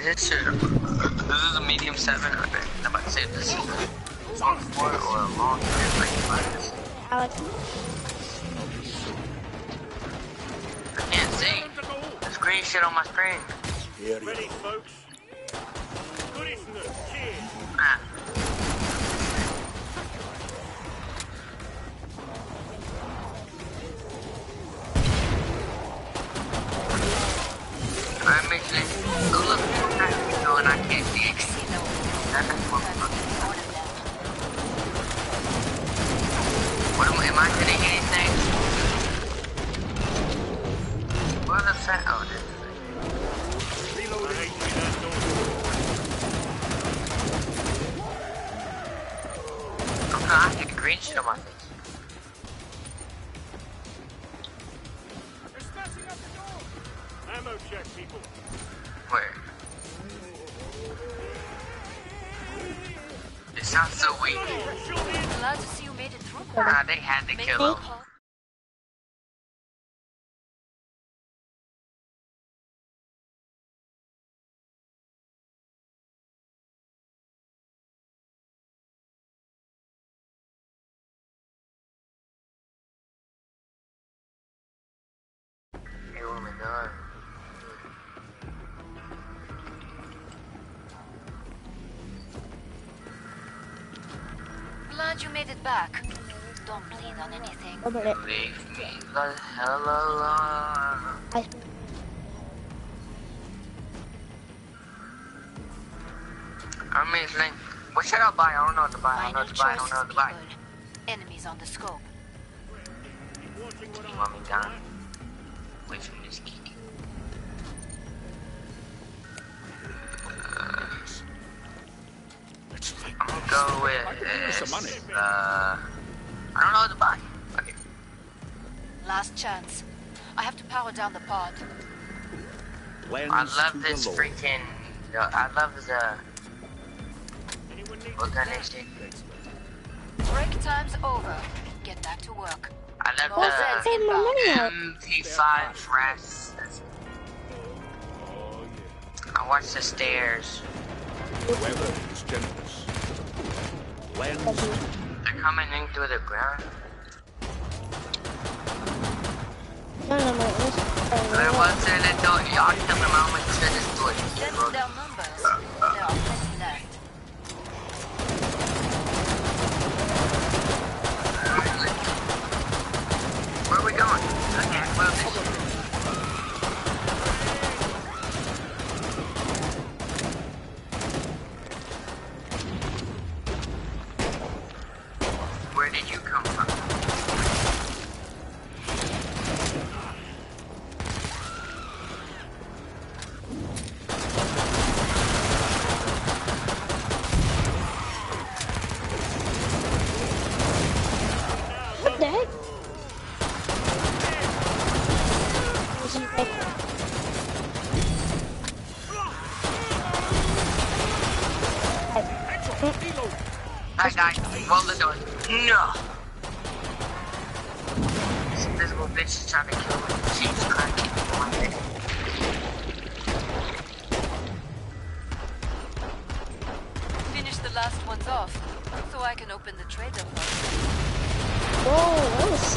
this is a medium 7. Okay, I'm about to say this is a long 4 or a long 3. Alex. I can't see. There's green shit on my screen. Ready, folks? Good, isn't it? Cheers. Ah. I'm missing. Oh look, and I can't see it. What am I hitting anything? What is that? Oh, this is it. Oh no, I get green shit on my face. Ammo check, people. Where? It sounds so weak. Glad to see you made it through. Ah, they had to kill him. Hey, what am I doing? Glad you made it back. Don't bleed on anything. Open it. Leave me the hell alone. I mean, it's like, what should I buy? I don't know what to buy. I don't know what to buy. I don't know what to buy. Enemies on the scope. You want me down? Wait for this kick. I'm gonna go with this. I don't know what to buy. Okay. Last chance. I have to power down the pod. I love this freaking. I love the. What kind of shit? Break time's over. Get back to work. I love Both ends inbound. MP5 rest. I watch the stairs. Weather is generous. Lens. They're coming in through the ground. No, There was an adult. Y'all kill them out with this door. Send their numbers. There are plenty left. Where are we going? I can't move this shit. Where did you come from? What the heck? Hi guys, roll the door. No! This invisible bitch is trying to kill me. She's trying to keep me one minute. Finish the last ones off, so I can open the trader pod. Whoa, that was...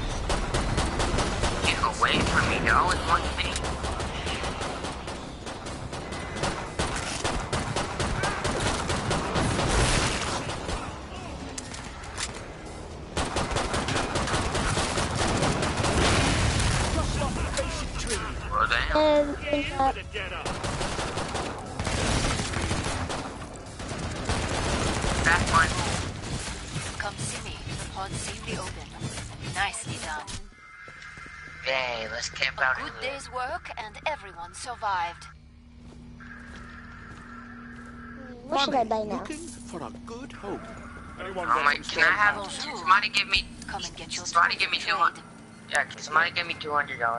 Get away from me, they always want me. Well, damn. That's fine. Come see me. The pod's safely open. Nicely done. Yay, let's camp out A in good here. day's work and everyone survived. What should I buy now? Looking for a good home. Anyone Oh my, can I have, somebody give me, Come and get your somebody give me trade. 200, yeah, can somebody give me $200?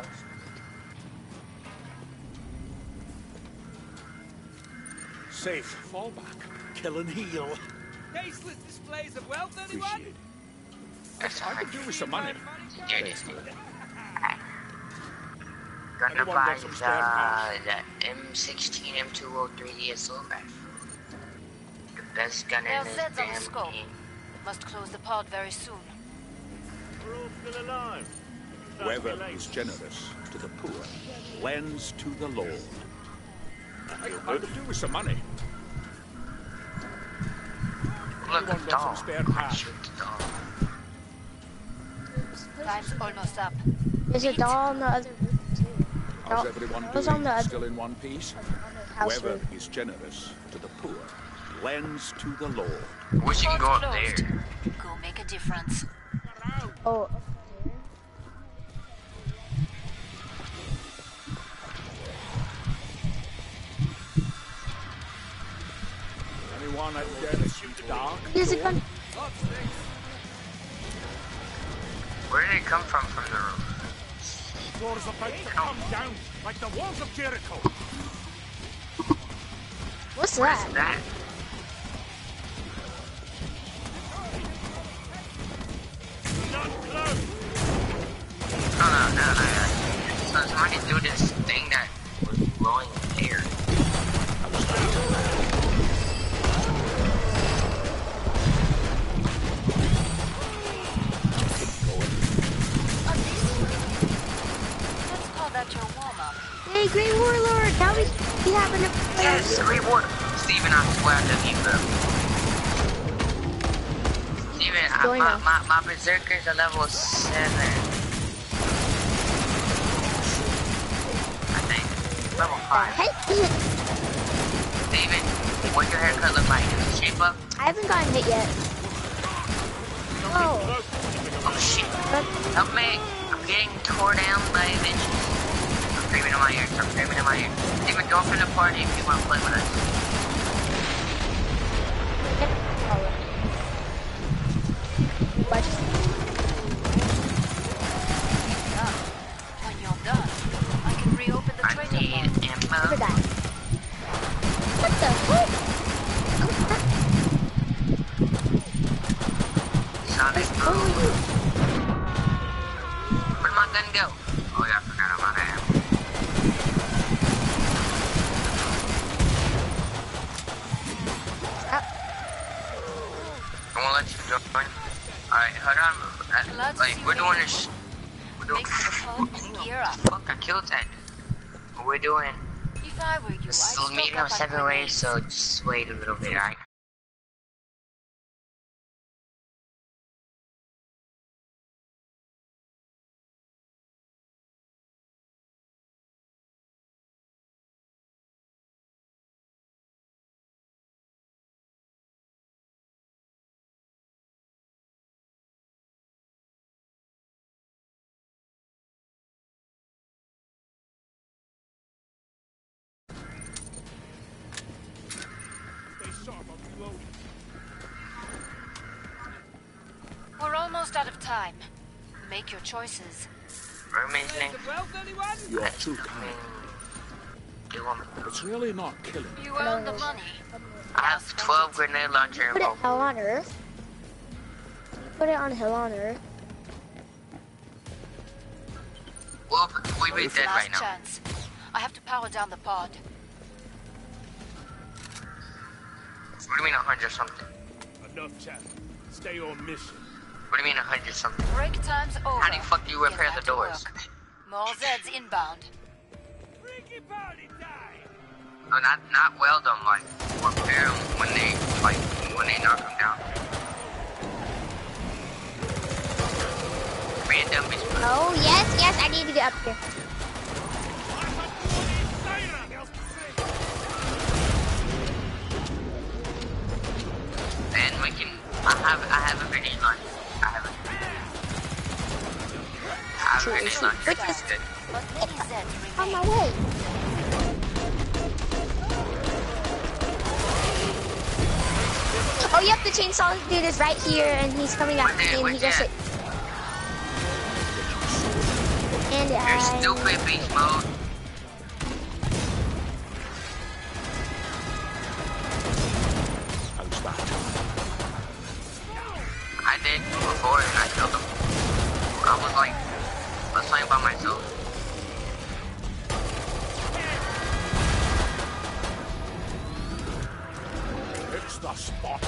Safe. Fall back. Kill and heal. Tasteless displays of wealth, anyone? Appreciate it. That's I could do with some money. There it is. Gonna Anyone buy got some spare parts? the M16 M203 assault rifle. The best gun There in are this Zeds on the damn scope. game. Must close the pod very soon. We're all still alive. Whoever is generous to the poor lends to the Lord. I could do with some money. Look, Anyone a got some dog. spare I parts? shoot the dog. Time's almost up. There's a doll on the other roof too. How's Doll- everyone doll's on the doing? other Still in one piece? house Whoever roof. is generous to the poor lends to the Lord. Wish you can go Pod's up closed. there. Go make a difference. Oh. Anyone out there to shoot the dog? Here's a gun. Where did it come from the roof? Floor's about to come down like the walls of Jericho. What's What is that? that? Not close. No. So somebody do this thing that was blowing air. Let's call that your warm-up. Hey, Grey Warlord! Now we having a Yes, reward. Steven, I swear to you, bro. Steven, going on? my berserkers are level 7. I think. Level 5. Hey, Steven, what's your haircut look like? Does it shape up? I haven't gotten hit yet. Oh, Oh shit. but Help me. I'm getting tore down by bitches. I'm screaming in my ear. I'm screaming in my ear. Steven, go up in the party if you want to play with us. but When you're done, I can reopen the I trader need pod. never ammo. died. What the heck? Sonic boom. Where'd my gun go? Oh yeah, I forgot about that. I won't let you join. Alright, hold on. Like, we're doing this. We're doing. Make for the pod and gear up. Fuck, I killed that. We're doing. If I were you, I'd This is stock medium up on 7 ways, grenades. so just wait a little bit, alright? Stay sharp, I'm reloading. We're almost out of time. Make your choices. Roommate's name. Blaze of wealth, anyone? You're too kind. Do you want me? It's really not killing me. You earn the money. I have 12 grenade launcher Put it ammo. hell on earth. Put it on hell on earth. Well, we be dead Last right now. chance. I have to power down the pod. What do you mean 100 something? Enough chat. Stay on mission. What do you mean 100 something? Break time's over. How the fuck do you Get repair back the to doors? work. More Zeds inbound. Freaky party time! No, not weld them, like repair them when they knock them down. Random is Oh, yes, I need to get up here. then we can. I have a grenade launcher. I have a grenade launcher. Which That's is- good. But many Zeds On remain. my way. Oh, yep, the chainsaw dude is right here, and he's coming after me, and he Where's just that? hit. And You're I... stupid, beast mode. How's that? I did before and I killed him. I was playing by myself. spot.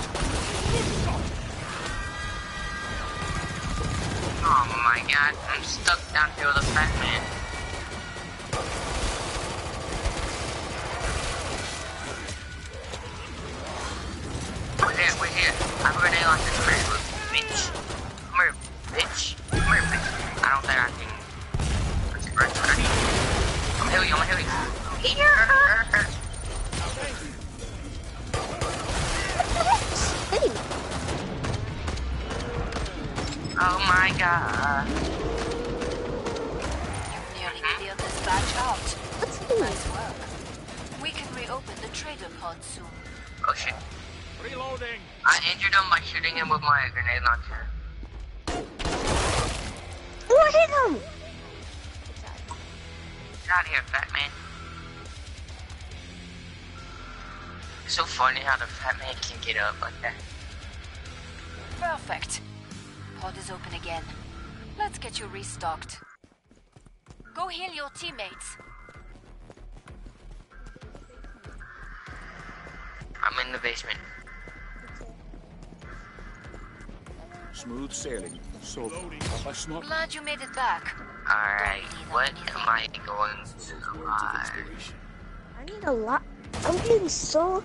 Oh my god, I'm stuck down here with a fat man. We're here. I have a grenade launcher. Come here, bitch. Come here, bitch. Come here, bitch. I don't think I can. That's right, what I need. I'm gonna heal you, Here! Hey, Oh my god. You've nearly cleared this batch out. what's he? Nice work. We can reopen the trader pod soon. Oh shit. Reloading. I injured him by shooting him with my grenade launcher. Oh, I hit him! Get out of here, fat man. It's so funny how the fat man can get up like that. Perfect. Pod is open again. Let's get you restocked. Go heal your teammates. I'm in the basement. Smooth sailing. So have I not Glad you made it back. Alright, what am I going to buy? inspiration? I need a lot. I'm getting such.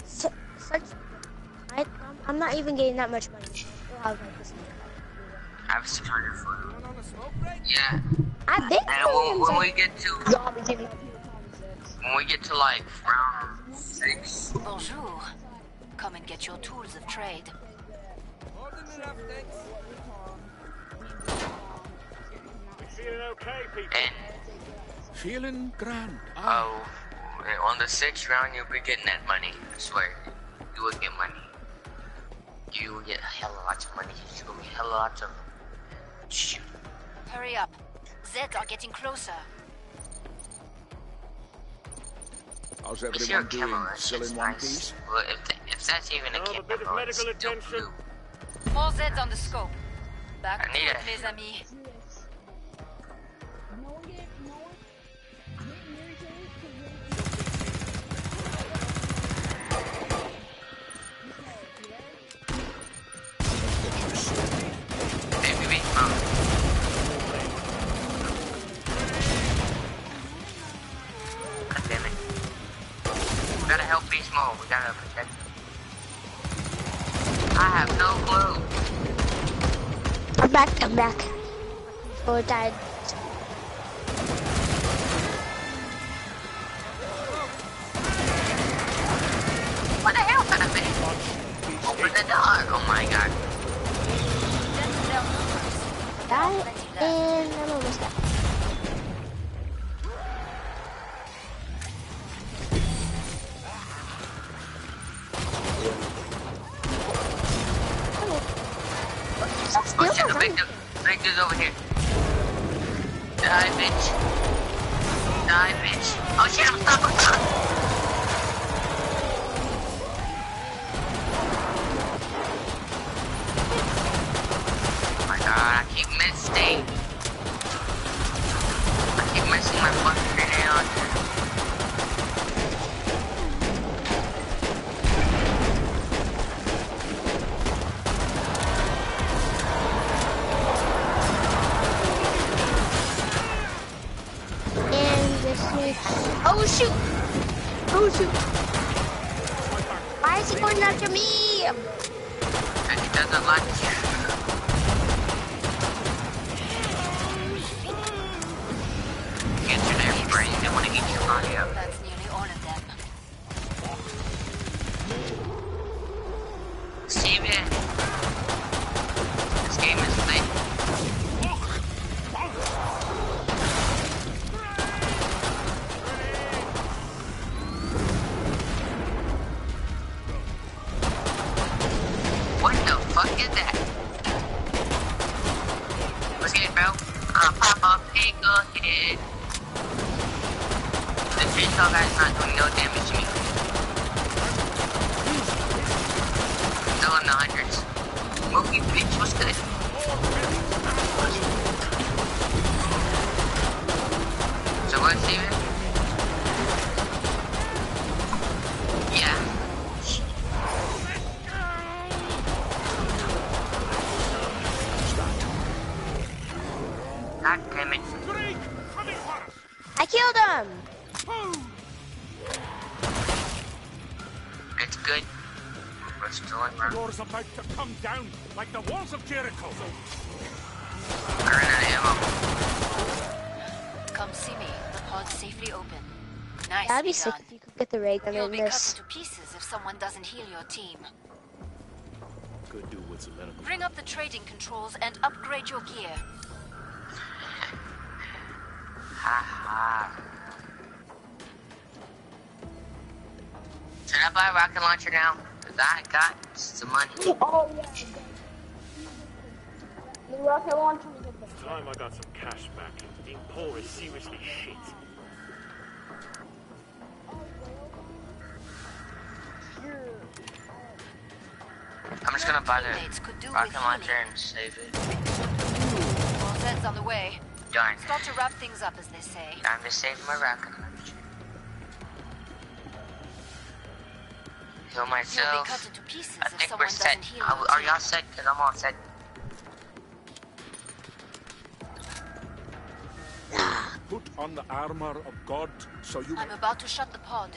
I'm not even getting that much money. I still have like this. I have 600 food. On a smoke break? Yeah. I think And when we get to like round 6, Bonjour. Come and get your tools of trade. More than enough, thanks. We feeling okay, people? and Feeling grand. oh, on the 6th round you'll be getting that money. I swear, you will get money. You will get hella lots of money. It's gonna be hella lots of. Shoot. Hurry up. Zeds are getting closer. How's I see everyone our doing? camera. Still It's in one nice. piece? Well, if that's even a Oh, a camera, bit of it's medical still attention. blue. More Zeds on the scope. Back I to need it, it. mes amis. Baby, baby, God damn it. We gotta help Beast Mode. We gotta protect him. I have no clue. I'm back. Oh, it died. What the hell could have been? Open the door. Oh my god. Died, and I'm almost done. Oh shit, the big dude's over here. Die, bitch. Die, bitch. Oh shit, I'm stuck. Oh my god, I keep missing. I keep missing my fucking grenade launcher. And this is... Oh shoot! Why is he going after me? And he doesn't like you. Get to their brain, they want to eat your body up. That's nearly all of them. Steven, this game is lit. What the fuck is that? Let's get it, bro. Pop up, take a hit. The chainsaw guy's not doing no damage to me. Still in the hundreds. Mookie bitch, what's good? So what, Steven? Yeah. them. It's good. We're still in The round. door's about to come down like the walls of Jericho. I ran out of ammo. Come see me. The pod's safely open. Nice. That'd be sick if you could get the ray gun You'll in be cut this. into pieces if someone doesn't heal your team. Could do with some medical. Bring up the trading controls and upgrade your gear. Haha. Should I buy a rocket launcher now? Cause I got some money. Oh yeah. The rocket launcher was It's time I got some cash back. Being poor is seriously shit. I'm just gonna buy Teammates could do the with rocket launcher healing. and save it. More Zeds on the way. Darn. Stop to wrap things up, as they say. I'm just saving my rocket launcher. Heal You'll be myself. cut into pieces I if think someone we're set. doesn't heal your Are team. y'all set? Cause I'm all set. Put on the armor of God so you I'm about to shut the pod.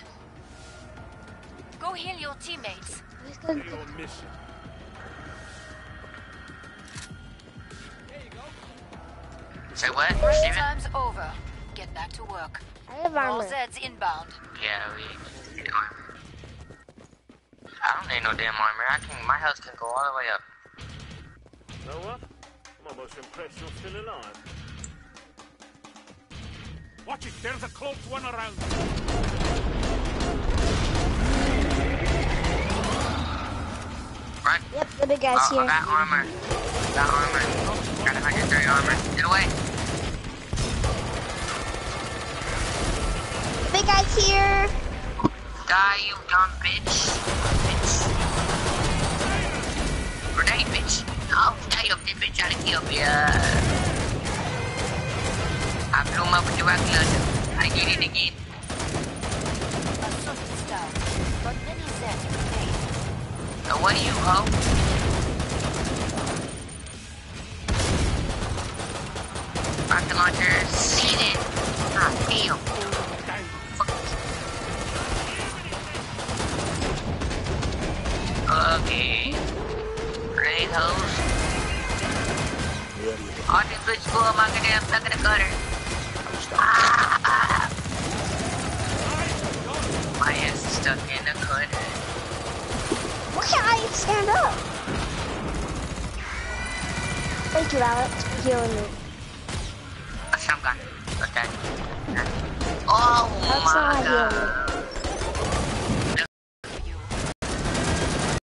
Go heal your teammates. You're on mission. Say what? Break Steven? time's over. Get back to work. I have All armor. Zeds inbound. Yeah, we need armor. I don't need no damn armor. My health can go all the way up. Know what? I'm almost impressed you're still alive. watch it. There's a close one around. Run. Yep, the big guy's I here. got armor. Got armor. Got 130 armor. Get away. The big guy's here. Die, you dumb bitch. Bitch. Grenade, bitch. Oh, damn, this bitch trying to kill me. I blew him up with the rocket launcher. I did it again. Assault is down, but many Zeds remain. So what do you hope? Rocket launcher, seen it. Ah, damn. Okay. Grenade hose. All this bitch go up my goddamn stuck in the gutter. Ah. My ass is stuck in the gutter. Why can't I stand up? Thank you, Alex, for healing me. A shotgun. Okay. Oh That's my not healing me. god.